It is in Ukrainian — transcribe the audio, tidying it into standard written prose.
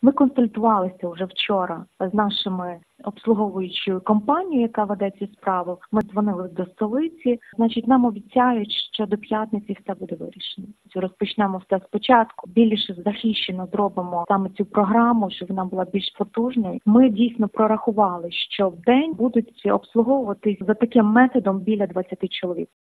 Ми консультувалися вже вчора з нашими обслуговуючою компанією, яка веде цю справу. Ми дзвонили до столиці. Значить, нам обіцяють, що до п'ятниці все буде вирішено. Розпочнемо все спочатку. Більше захищено зробимо саме цю програму, щоб вона була більш потужною. Ми дійсно прорахували, що в день будуть обслуговуватись за таким методом біля 20 чоловік.